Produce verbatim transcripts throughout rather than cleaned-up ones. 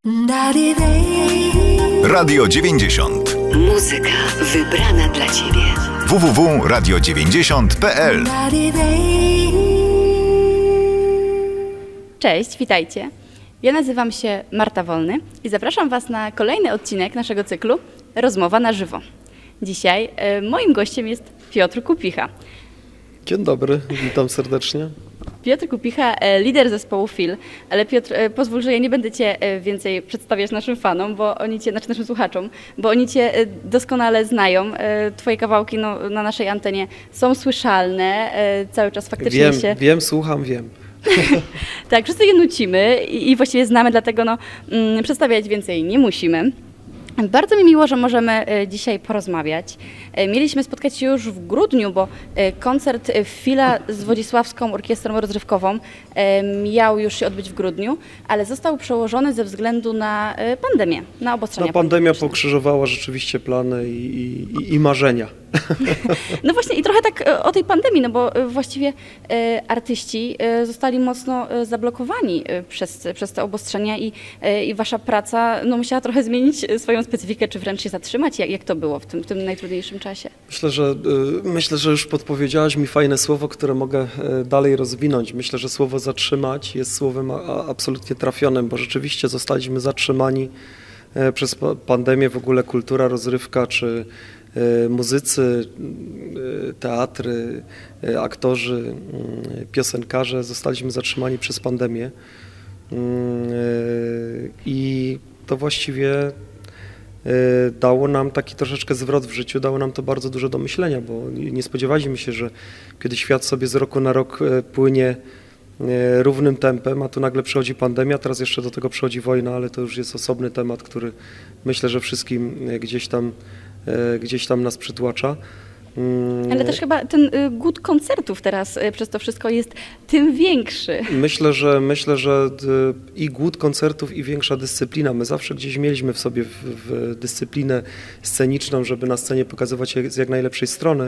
Radio dziewięćdziesiąt. Muzyka wybrana dla Ciebie. w w w kropka radio dziewięćdziesiąt kropka p l. Cześć, witajcie. Ja nazywam się Marta Wolny i zapraszam Was na kolejny odcinek naszego cyklu Rozmowa na żywo. Dzisiaj e, moim gościem jest Piotr Kupicha. Dzień dobry, witam serdecznie. Piotr Kupicha, lider zespołu Feel, ale Piotr, pozwól, że ja nie będę Cię więcej przedstawiać naszym fanom, bo oni Cię, znaczy naszym słuchaczom, bo oni Cię doskonale znają. Twoje kawałki no, na naszej antenie są słyszalne, cały czas faktycznie wiem, się... Wiem, słucham, wiem. Tak, wszyscy je nucimy i, i właściwie znamy, dlatego no, mm, przedstawiać więcej nie musimy. Bardzo mi miło, że możemy dzisiaj porozmawiać. Mieliśmy spotkać się już w grudniu, bo koncert Feela z Wodzisławską Orkiestrą Rozrywkową miał już się odbyć w grudniu, ale został przełożony ze względu na pandemię, na obostrzenia. No, pandemia pokrzyżowała rzeczywiście plany i, i, i marzenia. No właśnie i trochę tak o tej pandemii, no bo właściwie artyści zostali mocno zablokowani przez, przez te obostrzenia i, i wasza praca no, musiała trochę zmienić swoją specyfikę, czy wręcz się zatrzymać. Jak, jak to było w tym, w tym najtrudniejszym czasie? Myślę, że, myślę, że już podpowiedziałaś mi fajne słowo, które mogę dalej rozwinąć. Myślę, że słowo zatrzymać jest słowem absolutnie trafionym, bo rzeczywiście zostaliśmy zatrzymani przez pandemię, w ogóle kultura, rozrywka, czy muzycy, teatry, aktorzy, piosenkarze zostaliśmy zatrzymani przez pandemię i to właściwie dało nam taki troszeczkę zwrot w życiu, dało nam to bardzo dużo do myślenia, bo nie spodziewaliśmy się, że kiedy świat sobie z roku na rok płynie równym tempem, a tu nagle przychodzi pandemia, teraz jeszcze do tego przychodzi wojna, ale to już jest osobny temat, który myślę, że wszystkim gdzieś tam gdzieś tam nas przytłacza. Ale też chyba ten głód koncertów teraz przez to wszystko jest tym większy. Myślę, że myślę, że i głód koncertów, i większa dyscyplina. My zawsze gdzieś mieliśmy w sobie w, w dyscyplinę sceniczną, żeby na scenie pokazywać się z jak najlepszej strony,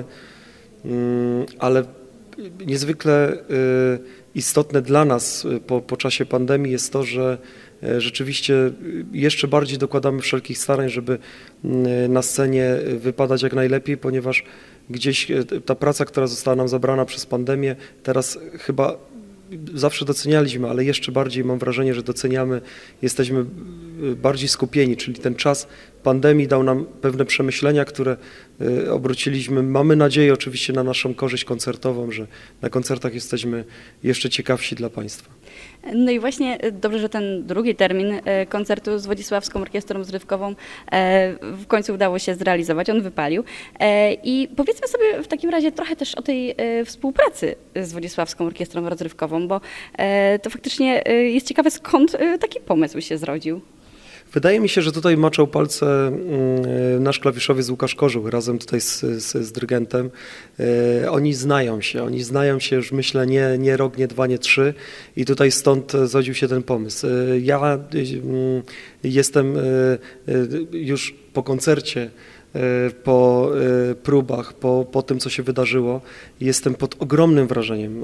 ale niezwykle istotne dla nas po, po czasie pandemii jest to, że rzeczywiście jeszcze bardziej dokładamy wszelkich starań, żeby na scenie wypadać jak najlepiej, ponieważ gdzieś ta praca, która została nam zabrana przez pandemię, teraz chyba zawsze docenialiśmy, ale jeszcze bardziej mam wrażenie, że doceniamy, jesteśmy bardziej skupieni, czyli ten czas pandemii dał nam pewne przemyślenia, które obróciliśmy, mamy nadzieję oczywiście na naszą korzyść koncertową, że na koncertach jesteśmy jeszcze ciekawsi dla Państwa. No i właśnie dobrze, że ten drugi termin koncertu z Wodzisławską Orkiestrą Rozrywkową w końcu udało się zrealizować, on wypalił. I powiedzmy sobie w takim razie trochę też o tej współpracy z Wodzisławską Orkiestrą Rozrywkową, bo to faktycznie jest ciekawe, skąd taki pomysł się zrodził. Wydaje mi się, że tutaj maczał palce nasz klawiszowiec Łukasz Korzuch razem tutaj z, z, z dyrygentem. Oni znają się, oni znają się już myślę nie, nie rok, nie dwa, nie trzy i tutaj stąd zrodził się ten pomysł. Ja jestem już po koncercie, po próbach, po, po tym, co się wydarzyło. Jestem pod ogromnym wrażeniem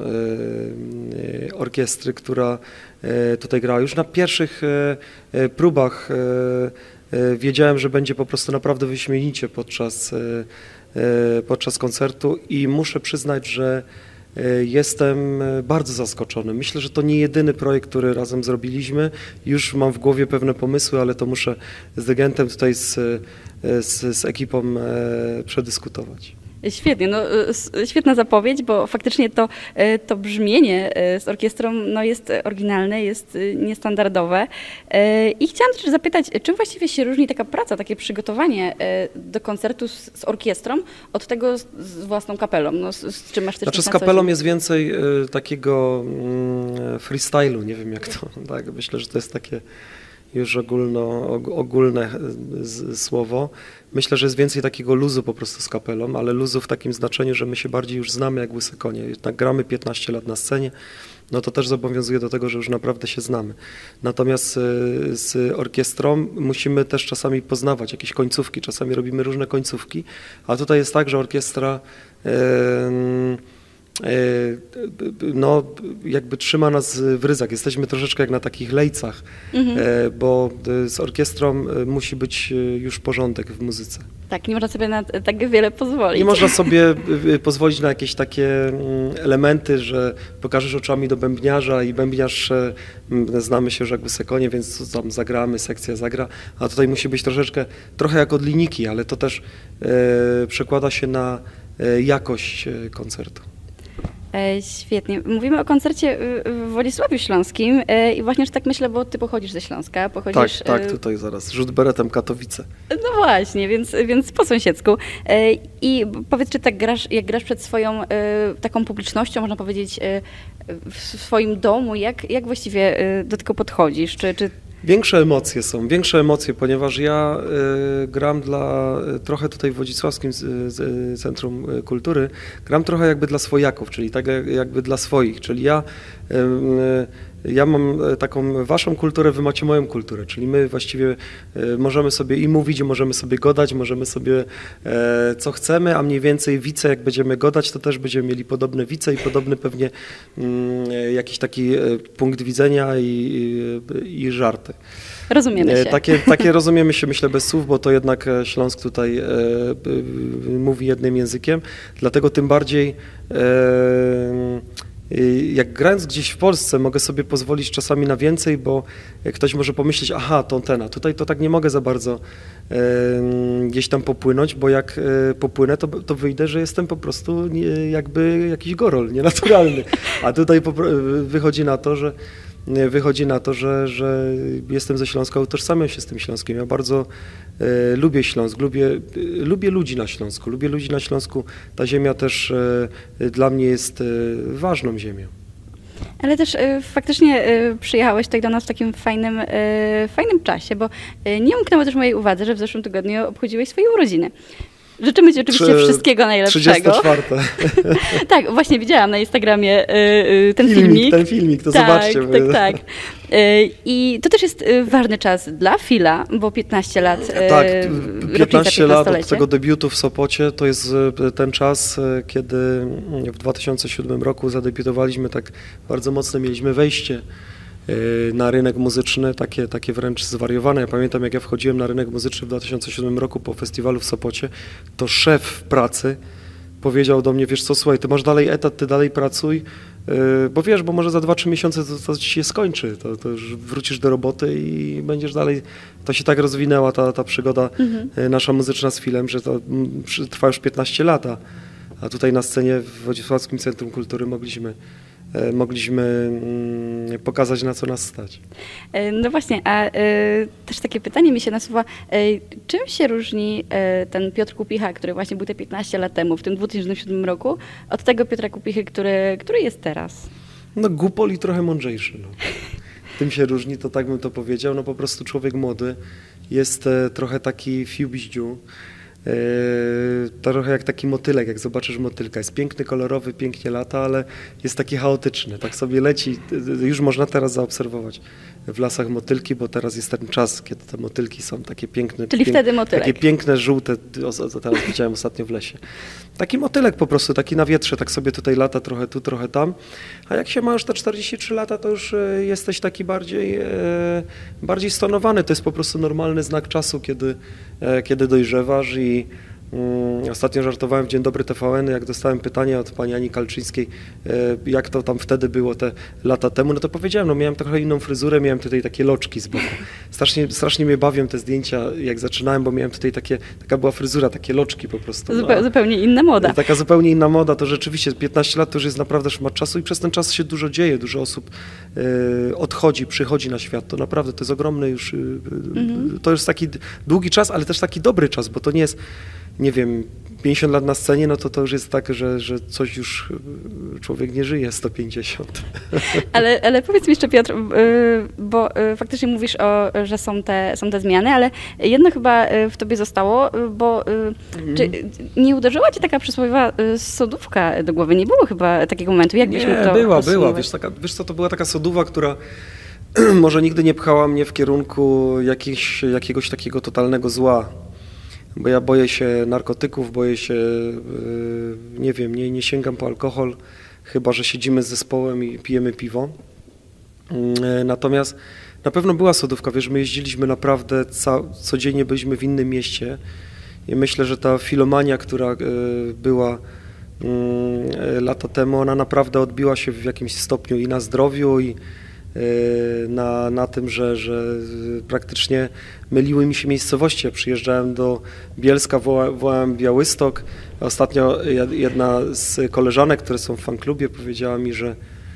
orkiestry, która tutaj grała. Już na pierwszych próbach wiedziałem, że będzie po prostu naprawdę wyśmienicie podczas, podczas koncertu i muszę przyznać, że jestem bardzo zaskoczony. Myślę, że to nie jedyny projekt, który razem zrobiliśmy. Już mam w głowie pewne pomysły, ale to muszę z dyrygentem tutaj z, z, z ekipą przedyskutować. Świetnie, no, świetna zapowiedź, bo faktycznie to, to brzmienie z orkiestrą no, jest oryginalne, jest niestandardowe. I chciałam też zapytać, czym właściwie się różni taka praca, takie przygotowanie do koncertu z, z orkiestrą od tego z, z własną kapelą? No, z, z czym masz też Znaczy z kapelą jest więcej takiego freestylu, nie wiem jak to, tak, myślę, że to jest takie już ogólno, ogólne słowo. Myślę, że jest więcej takiego luzu po prostu z kapelą, ale luzu w takim znaczeniu, że my się bardziej już znamy jak łyse konie. Tak gramy piętnaście lat na scenie, no to też zobowiązuje do tego, że już naprawdę się znamy. Natomiast z orkiestrą musimy też czasami poznawać jakieś końcówki, czasami robimy różne końcówki, a tutaj jest tak, że orkiestra yy, no jakby trzyma nas w ryzach. Jesteśmy troszeczkę jak na takich lejcach, mhm. bo z orkiestrą musi być już porządek w muzyce. Tak, nie można sobie na tak wiele pozwolić. Nie można sobie pozwolić na jakieś takie elementy, że pokażesz oczami do bębniarza i bębniarz, znamy się już jakby sekonie, więc tam zagramy, sekcja zagra, a tutaj musi być troszeczkę, trochę jak od linijki, ale to też e, przekłada się na jakość koncertu. Świetnie. Mówimy o koncercie w Wodzisławiu Śląskim i właśnie, że tak myślę, bo ty pochodzisz ze Śląska. Pochodzisz... Tak, tak, tutaj zaraz. Rzut beretem Katowice. No właśnie, więc, więc po sąsiedzku. I powiedz, czy tak grasz, jak grasz przed swoją taką publicznością, można powiedzieć, w swoim domu, jak, jak właściwie do tego podchodzisz? Czy, czy... Większe emocje są, większe emocje, ponieważ ja y, gram dla, trochę tutaj w Wodzisławskim z, z Centrum Kultury, gram trochę jakby dla swojaków, czyli tak jakby dla swoich, czyli ja, y, y, ja mam taką waszą kulturę, wy macie moją kulturę, czyli my właściwie y, możemy sobie i mówić, i możemy sobie godać, możemy sobie y, co chcemy, a mniej więcej wice, jak będziemy godać, to też będziemy mieli podobne wice i podobny pewnie y, jakiś taki y, punkt widzenia i, i, i żarty. Rozumiemy się. Takie, takie rozumiemy się, myślę, bez słów, bo to jednak Śląsk tutaj e, e, mówi jednym językiem, dlatego tym bardziej e, jak grając gdzieś w Polsce mogę sobie pozwolić czasami na więcej, bo ktoś może pomyśleć, aha, to ten, a tutaj to tak nie mogę za bardzo e, gdzieś tam popłynąć, bo jak e, popłynę, to, to wyjdę, że jestem po prostu nie, jakby jakiś gorol, nienaturalny, a tutaj po, wychodzi na to, że Wychodzi na to, że, że jestem ze Śląska, utożsamiam się z tym Śląskiem. Ja bardzo e, lubię Śląsk, lubię, e, lubię ludzi na Śląsku, lubię ludzi na Śląsku. Ta ziemia też e, dla mnie jest e, ważną ziemią. Ale też e, faktycznie e, przyjechałeś tutaj do nas w takim fajnym, e, fajnym czasie, bo e, nie umknęło też mojej uwadze, że w zeszłym tygodniu obchodziłeś swoje urodziny. Życzymy ci oczywiście Trzy, wszystkiego najlepszego. trzydzieste czwarte. Tak, właśnie widziałam na Instagramie y, ten filmik, filmik. Ten filmik, to tak, zobaczcie. Tak, tak. Y, I to też jest ważny czas dla Fila, bo piętnaście lat. Y, tak, piętnaście lat od tego debiutu w Sopocie to jest ten czas, kiedy w dwa tysiące siódmym roku zadebiutowaliśmy tak bardzo mocno, mieliśmy wejście na rynek muzyczny, takie, takie wręcz zwariowane. Ja pamiętam, jak ja wchodziłem na rynek muzyczny w dwa tysiące siódmym roku po festiwalu w Sopocie, to szef pracy powiedział do mnie, wiesz co, słuchaj, ty masz dalej etat, ty dalej pracuj, bo wiesz, bo może za dwa, trzy miesiące to, to ci się skończy, to, to już wrócisz do roboty i będziesz dalej, to się tak rozwinęła ta, ta przygoda mhm. nasza muzyczna z Filem, że to trwa już piętnaście lat, a, a tutaj na scenie w Wodzisławskim Centrum Kultury mogliśmy mogliśmy pokazać, na co nas stać. No właśnie, a y, też takie pytanie mi się nasuwa, y, czym się różni y, ten Piotr Kupicha, który właśnie był te piętnaście lat temu, w tym dwa tysiące siódmym roku, od tego Piotra Kupichy, który, który jest teraz? No głupol i trochę mądrzejszy. No. Tym się różni, to tak bym to powiedział, no po prostu człowiek młody jest e, trochę taki fiubiździu. To trochę jak taki motylek, jak zobaczysz motylka. Jest piękny, kolorowy, pięknie lata, ale jest taki chaotyczny. Tak sobie leci, już można teraz zaobserwować w lasach motylki, bo teraz jest ten czas, kiedy te motylki są takie piękne. Czyli pięk, wtedy motylek. Takie piękne, żółte, o, teraz widziałem ostatnio w lesie. Taki motylek po prostu, taki na wietrze, tak sobie tutaj lata, trochę tu, trochę tam. A jak się ma już te czterdzieści trzy lata, to już jesteś taki bardziej, bardziej stonowany. To jest po prostu normalny znak czasu, kiedy, kiedy dojrzewasz i I ostatnio żartowałem w Dzień Dobry T V N, jak dostałem pytanie od pani Ani Kalczyńskiej, jak to tam wtedy było te lata temu, no to powiedziałem, no miałem trochę inną fryzurę, miałem tutaj takie loczki z boku. Strasznie, strasznie mnie bawią te zdjęcia, jak zaczynałem, bo miałem tutaj takie, taka była fryzura, takie loczki po prostu. Zupe, no, zupełnie inna moda. Taka zupełnie inna moda, to rzeczywiście piętnaście lat to już jest naprawdę szmat czasu i przez ten czas się dużo dzieje, dużo osób y, odchodzi, przychodzi na świat, to naprawdę to jest ogromny już, y, mm-hmm. to jest taki długi czas, ale też taki dobry czas, bo to nie jest, nie wiem, pięćdziesiąt lat na scenie, no to to już jest tak, że, że coś już człowiek nie żyje sto pięćdziesiąt. Ale, ale powiedz mi jeszcze, Piotr, bo faktycznie mówisz, o, że są te, są te zmiany, ale jedno chyba w tobie zostało, bo mm. czy nie uderzyła cię taka przysłowiowa sodówka do głowy? Nie było chyba takiego momentu, jak byś mógł to była, była. Wiesz, taka, wiesz co, to była taka sodówa, która może nigdy nie pchała mnie w kierunku jakichś, jakiegoś takiego totalnego zła. Bo ja boję się narkotyków, boję się, nie wiem, nie, nie sięgam po alkohol, chyba że siedzimy z zespołem i pijemy piwo. Natomiast na pewno była sodówka, wiesz, my jeździliśmy naprawdę, ca- codziennie byliśmy w innym mieście i myślę, że ta filomania, która była lata temu, ona naprawdę odbiła się w jakimś stopniu i na zdrowiu, i na, na tym, że, że praktycznie myliły mi się miejscowości. Ja przyjeżdżałem do Bielska, woła, wołałem Białystok. Ostatnio jedna z koleżanek, które są w fanklubie, powiedziała mi, że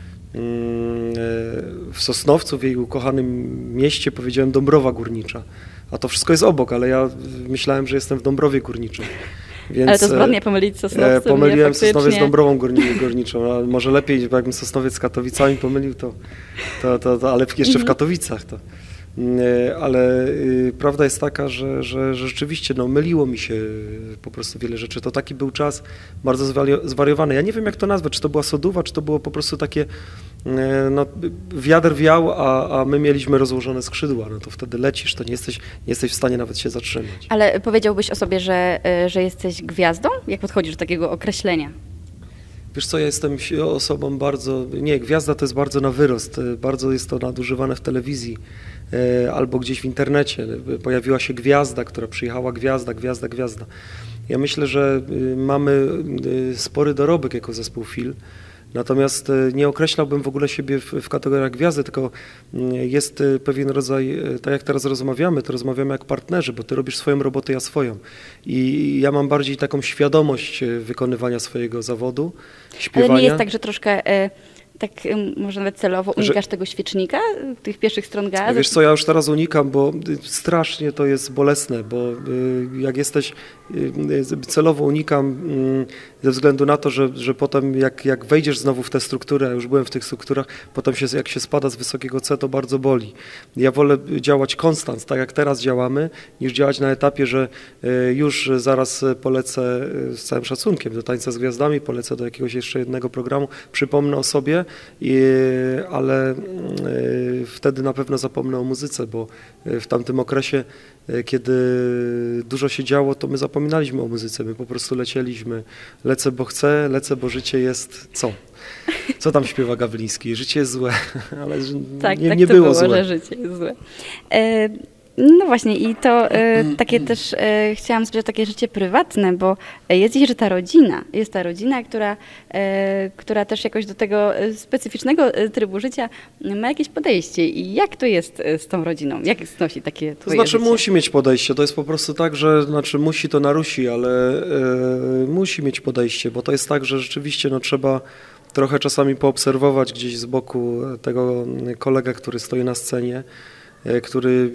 w Sosnowcu, w jej ukochanym mieście, powiedziałem Dąbrowa Górnicza. A to wszystko jest obok, ale ja myślałem, że jestem w Dąbrowie Górniczej. Więc, ale to zgodnie pomylić Sosnowcem. Pomyliłem nie, Sosnowiec z Dąbrową Górniczą, a może lepiej, bo jakbym Sosnowiec z Katowicami pomylił, to, to, to, to ale jeszcze w Katowicach to. Ale prawda jest taka, że, że, że rzeczywiście no, myliło mi się po prostu wiele rzeczy. To taki był czas bardzo zwariowany. Ja nie wiem, jak to nazwać, czy to była soduwa, czy to było po prostu takie, no, wiatr wiał, a, a my mieliśmy rozłożone skrzydła. No to wtedy lecisz, to nie jesteś, nie jesteś w stanie nawet się zatrzymać. Ale powiedziałbyś o sobie, że, że jesteś gwiazdą? Jak podchodzisz do takiego określenia? Wiesz co, ja jestem osobą bardzo, nie, gwiazda to jest bardzo na wyrost, bardzo jest to nadużywane w telewizji albo gdzieś w internecie. Pojawiła się gwiazda, która przyjechała, gwiazda, gwiazda, gwiazda. Ja myślę, że mamy spory dorobek jako zespół Fil, natomiast nie określałbym w ogóle siebie w, w kategoriach gwiazdy, tylko jest pewien rodzaj, tak jak teraz rozmawiamy, to rozmawiamy jak partnerzy, bo ty robisz swoją robotę, ja swoją. I ja mam bardziej taką świadomość wykonywania swojego zawodu, śpiewania. Ale nie jest tak, że troszkę... Y- tak może nawet celowo unikasz że, tego świecznika, tych pierwszych stron gazet? Wiesz co, ja już teraz unikam, bo strasznie to jest bolesne, bo jak jesteś, celowo unikam ze względu na to, że, że potem jak, jak wejdziesz znowu w tę strukturę, już byłem w tych strukturach, potem się, jak się spada z wysokiego C, to bardzo boli. Ja wolę działać konstans, tak jak teraz działamy, niż działać na etapie, że już zaraz polecę z całym szacunkiem do Tańca z Gwiazdami, polecę do jakiegoś jeszcze jednego programu, przypomnę o sobie, I, ale y, wtedy na pewno zapomnę o muzyce, bo w tamtym okresie, y, kiedy dużo się działo, to my zapominaliśmy o muzyce, my po prostu lecieliśmy. Lecę, bo chcę, lecę, bo życie jest co? Co tam śpiewa Gawliński? Życie jest złe, ale tak, nie, tak nie to było, było złe. że życie jest złe. E No właśnie i to e, takie też e, chciałam spytać o takie życie prywatne, bo jest dzisiaj ta rodzina, jest ta rodzina, która, e, która też jakoś do tego specyficznego trybu życia ma jakieś podejście. I jak to jest z tą rodziną? Jak znosi takie twoje To znaczy życie? musi mieć podejście, to jest po prostu tak, że znaczy musi to narusi, ale e, musi mieć podejście, bo to jest tak, że rzeczywiście no, trzeba trochę czasami poobserwować gdzieś z boku tego kolegę, który stoi na scenie, który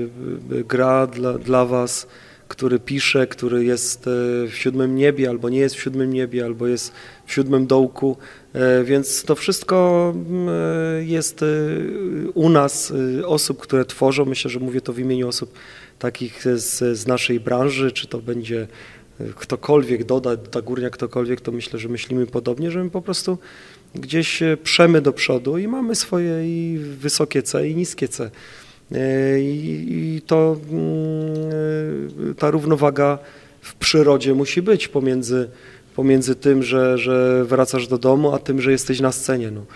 gra dla, dla was, który pisze, który jest w siódmym niebie, albo nie jest w siódmym niebie, albo jest w siódmym dołku, więc to wszystko jest u nas, osób, które tworzą, myślę, że mówię to w imieniu osób takich z, z naszej branży, czy to będzie ktokolwiek doda, ta górnia ktokolwiek, to myślę, że myślimy podobnie, że my po prostu gdzieś przemy do przodu i mamy swoje i wysokie C i niskie C. I, i to ta równowaga w przyrodzie musi być pomiędzy, pomiędzy tym, że, że wracasz do domu, a tym, że jesteś na scenie. No.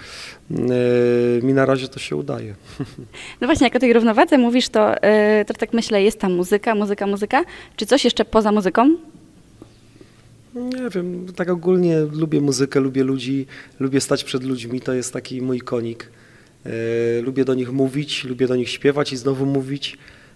Mi na razie to się udaje. No właśnie, jak o tej równowadze mówisz, to, to tak myślę, jest ta muzyka, muzyka, muzyka. Czy coś jeszcze poza muzyką? Nie wiem, tak ogólnie lubię muzykę, lubię ludzi, lubię stać przed ludźmi, to jest taki mój konik. E, lubię do nich mówić, lubię do nich śpiewać i znowu mówić.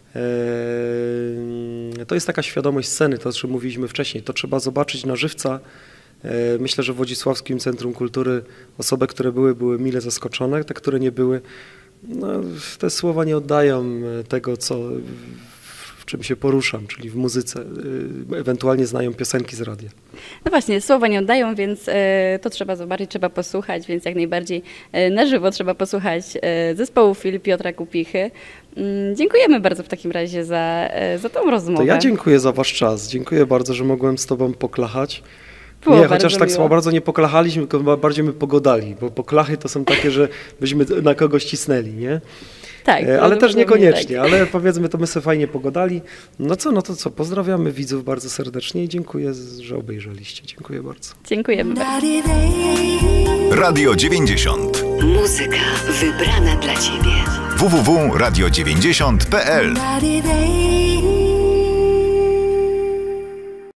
E, to jest taka świadomość sceny, to o czym mówiliśmy wcześniej. To trzeba zobaczyć na żywca. E, myślę, że w Wodzisławskim Centrum Kultury osoby, które były, były mile zaskoczone, te, które nie były, no, te słowa nie oddają tego, co, w czym się poruszam, czyli w muzyce. E, ewentualnie znają piosenki z radia. No właśnie, słowa nie oddają, więc e, to trzeba zobaczyć, trzeba posłuchać, więc jak najbardziej e, na żywo trzeba posłuchać e, zespołu Fil Piotra Kupichy. Mm, dziękujemy bardzo w takim razie za, e, za tą rozmowę. To ja dziękuję za wasz czas. Dziękuję bardzo, że mogłem z tobą poklachać. Było nie, chociaż tak miło. samo bardzo nie poklachaliśmy, tylko bardziej my pogodali, bo poklachy to są takie, że byśmy na kogoś cisnęli, nie? Tak, ale też niekoniecznie, tak. ale powiedzmy, to my sobie fajnie pogadali. No co, no to co, pozdrawiamy widzów bardzo serdecznie i dziękuję, że obejrzeliście. Dziękuję bardzo. Dziękujemy bardzo. Radio dziewięćdziesiąt. Muzyka wybrana dla Ciebie. w w w kropka radio dziewięćdziesiąt kropka p l